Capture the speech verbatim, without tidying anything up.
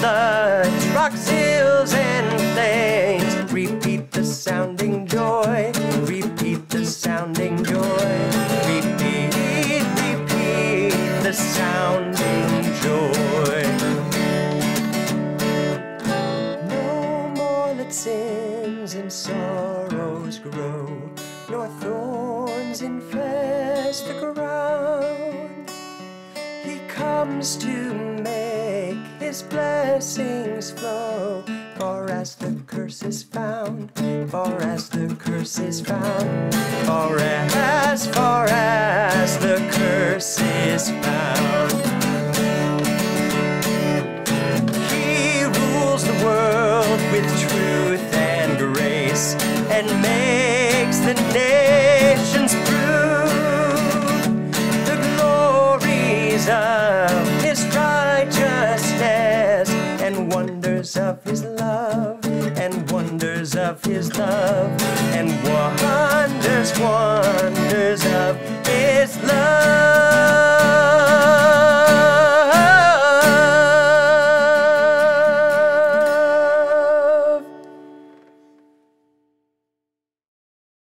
floods, rocks, hills, and plains. Repeat the sounding joy, repeat the sounding joy. Repeat, repeat the sounding joy. No more let sins and sorrows grow, nor thorns infest the ground. He comes to make his blessings flow, for as the curse is found, for as the curse is found, for as, for as the curse is found. He rules the world with truth and grace, and makes the nations prove the glories of his righteousness, and wonders of his love, and wonders of his love, and wonders, wonders